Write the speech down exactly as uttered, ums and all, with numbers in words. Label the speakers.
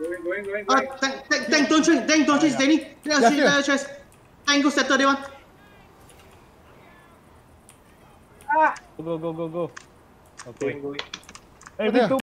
Speaker 1: Going, going, going,
Speaker 2: Uh,
Speaker 1: going.
Speaker 2: tank, tank, tank, don't shoot, tank, don't shoot, Danny. Yeah,
Speaker 3: Yeah,
Speaker 2: shoot,
Speaker 3: sure.
Speaker 2: uh, chest. Tank, go settle that one.
Speaker 1: Ah!
Speaker 4: Go, go, go, go. Okay.
Speaker 1: Going, going.
Speaker 4: Hey,
Speaker 3: What the-
Speaker 4: Victor,